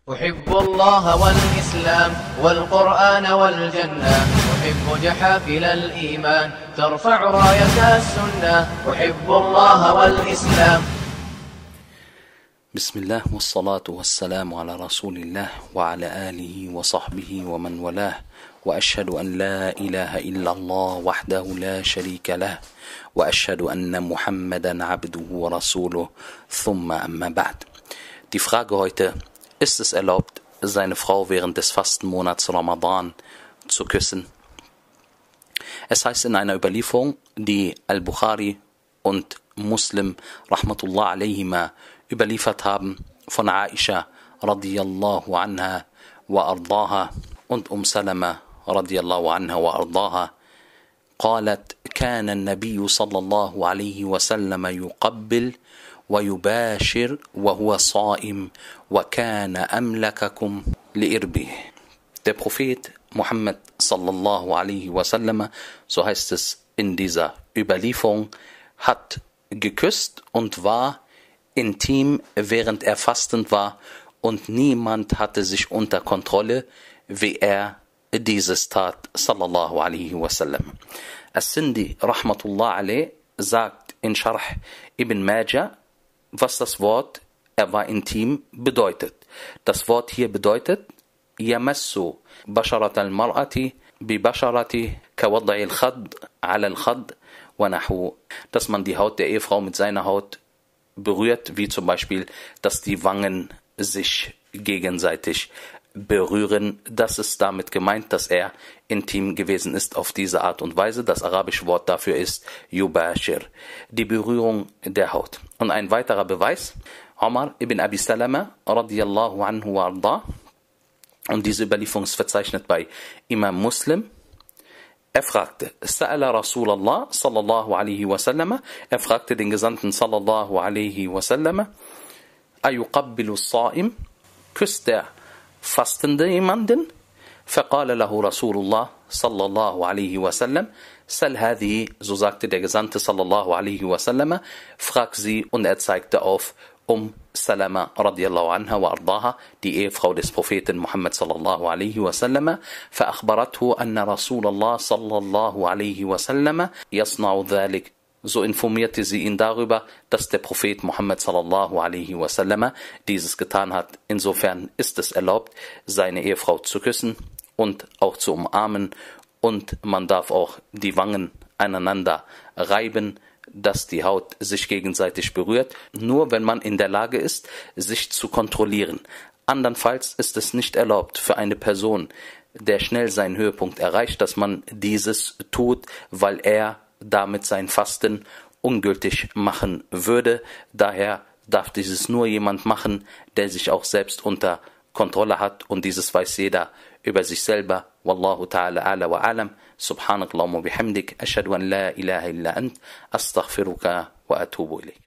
أحب الله والإسلام والقرآن والجنة، أحب جحافل الإيمان ترفع راية السنة. أحب الله والإسلام. بسم الله والصلاة والسلام على رسول الله وعلى آله وصحبه ومن والاه، وأشهد أن لا إله إلا الله وحده لا شريك له، وأشهد أن محمدا عبده ورسوله، ثم أما بعد. Die Frage heute: Ist es erlaubt, seine Frau während des Fastenmonats Ramadan zu küssen? Es heißt in einer Überlieferung, die Al-Bukhari und Muslim rahmatullah alayhima überliefert haben, von Aisha radiyallahu anha wa ardaha und Salama radiyallahu anha wa ardaha, قالت كان النبي صلى الله عليه وسلم يقبل ويباشر وهو صائم وكان أملككم لإربه. Der Prophet Muhammad sallallahu alaihi wasallam, so heißt es in dieser Überlieferung, hat geküsst und war intim, während er fastend war, und niemand hatte sich unter Kontrolle, wie er dieses tat, sallallahu alaihi wasallam. As-Sindi rahmatullah alayh sagt in Sharh Ibn Majah, was das Wort "er war intim" bedeutet. Das Wort hier bedeutet yamassu basharat al-mar'ati bi basharati ka wad'i al-khad 'ala al-khad wa nahu, dass man die Haut der Ehefrau mit seiner Haut berührt, wie zum Beispiel, dass die Wangen sich gegenseitig berühren. Das ist damit gemeint, dass er intim gewesen ist auf diese Art und Weise. Das arabische Wort dafür ist yubashir, die Berührung der Haut. Und ein weiterer Beweis: Umar ibn Abi Salama radiyallahu anhu wa arda, und diese Überlieferung ist verzeichnet bei Imam Muslim. Er fragte, Sa'ala Rasulallah sallallahu alaihi wasallam, er fragte den Gesandten sallallahu alaihi wasallam, ayuqabbilu as-sa'im, küsst der Fastende jemanden? فقال له رسول الله صلى الله عليه وسلم سل هذه, so sagte der Gesandte sallallahu alaihi wasallam, frag sie, und er zeigte auf Salama radiyallahu anha wa ardaha, die Ehefrau des Propheten Muhammad sallallahu alaihi wasallam. فأخبرته أن رسول الله صلى الله عليه وسلم يصنع ذلك, so informierte sie ihn darüber, dass der Prophet Muhammad sallallahu alaihi wasallam dieses getan hat. Insofern ist es erlaubt, seine Ehefrau zu küssen und auch zu umarmen, und man darf auch die Wangen aneinander reiben, dass die Haut sich gegenseitig berührt, nur wenn man in der Lage ist, sich zu kontrollieren. Andernfalls ist es nicht erlaubt für eine Person, der schnell seinen Höhepunkt erreicht, dass man dieses tut, weil er damit sein Fasten ungültig machen würde. Daher darf dieses nur jemand machen, der sich auch selbst unter Kontrolle hat, und dieses weiß jeder über sich selber. Wallahu ta'ala ala wa alam. Subhanakallahumma bihamdik, ashhadu an la ilaha illa ant, astaghfiruka wa atubu ilayk.